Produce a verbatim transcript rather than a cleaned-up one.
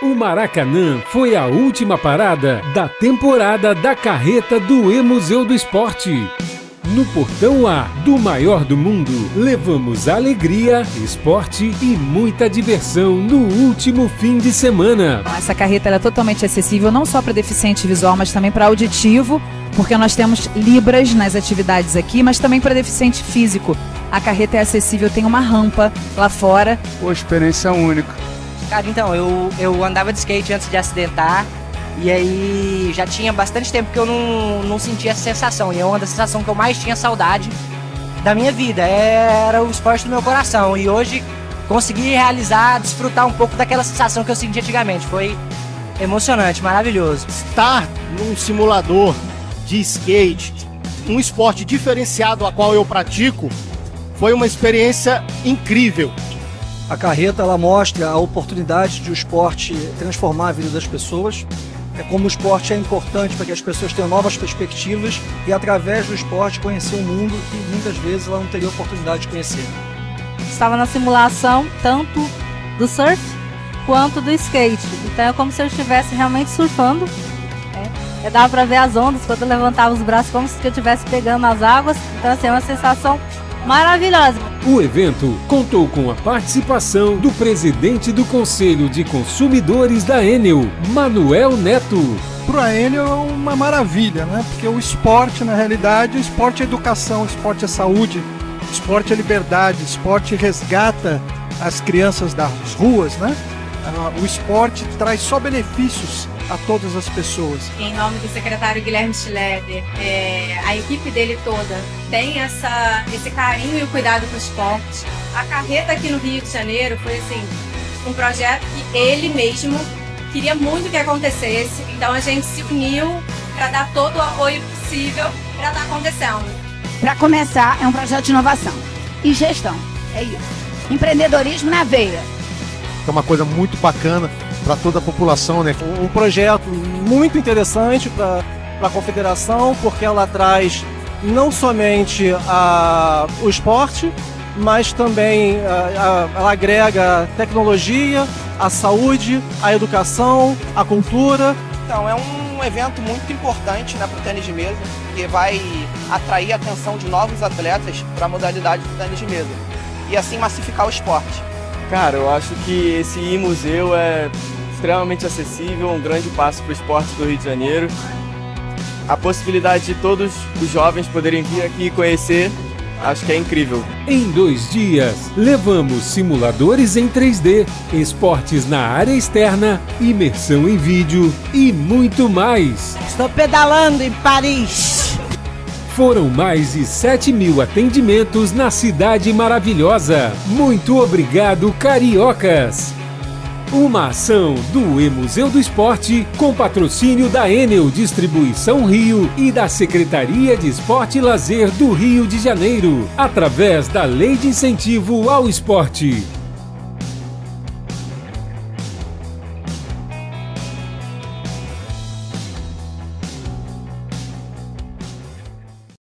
O Maracanã foi a última parada da temporada da carreta do E-Museu do Esporte. No Portão A do maior do mundo, levamos alegria, esporte e muita diversão no último fim de semana. Essa carreta ela é totalmente acessível não só para deficiente visual, mas também para auditivo, porque nós temos libras nas atividades aqui, mas também para deficiente físico. A carreta é acessível, tem uma rampa lá fora. Pô, experiência única. Cara, então, eu, eu andava de skate antes de acidentar. E aí já tinha bastante tempo que eu não, não sentia essa sensação. E é uma das sensações que eu mais tinha saudade da minha vida. Era o esporte do meu coração. E hoje consegui realizar, desfrutar um pouco daquela sensação que eu sentia antigamente. Foi emocionante, maravilhoso. Estar num simulador de skate, um esporte diferenciado a qual eu pratico, foi uma experiência incrível. A carreta ela mostra a oportunidade de o esporte transformar a vida das pessoas. É como o esporte é importante para que as pessoas tenham novas perspectivas e, através do esporte, conhecer um mundo que muitas vezes ela não teria oportunidade de conhecer. Estava na simulação tanto do surf quanto do skate. Então é como se eu estivesse realmente surfando. É, dava para ver as ondas quando eu levantava os braços, como se eu estivesse pegando as águas. Então assim, é uma sensação maravilhosa. O evento contou com a participação do presidente do Conselho de Consumidores da Enel, Manuel Neto. Para a Enel é uma maravilha, né? Porque o esporte, na realidade, o esporte é educação, o esporte é saúde, o esporte é liberdade, o esporte resgata as crianças das ruas, né? O esporte traz só benefícios a todas as pessoas. Em nome do secretário Guilherme Schleber, é, a equipe dele toda tem essa, esse carinho e o cuidado com o esporte. A carreta aqui no Rio de Janeiro foi assim, um projeto que ele mesmo queria muito que acontecesse, então a gente se uniu para dar todo o apoio possível para estar acontecendo. Para começar, é um projeto de inovação e gestão, é isso. Empreendedorismo na veia. É uma coisa muito bacana para toda a população, né? Um projeto muito interessante para a confederação, porque ela traz não somente a, o esporte, mas também a, a, ela agrega tecnologia, a saúde, a educação, a cultura. Então, é um evento muito importante, né, para o tênis de mesa, que vai atrair a atenção de novos atletas para a modalidade do tênis de mesa e assim massificar o esporte. Cara, eu acho que esse e-museu é extremamente acessível, um grande passo para o esporte do Rio de Janeiro. A possibilidade de todos os jovens poderem vir aqui e conhecer, acho que é incrível. Em dois dias, levamos simuladores em três D, esportes na área externa, imersão em vídeo e muito mais. Estou pedalando em Paris. Foram mais de sete mil atendimentos na cidade maravilhosa. Muito obrigado, cariocas! Uma ação do E-Museu do Esporte com patrocínio da Enel Distribuição Rio e da Secretaria de Esporte e Lazer do Rio de Janeiro, através da Lei de Incentivo ao Esporte.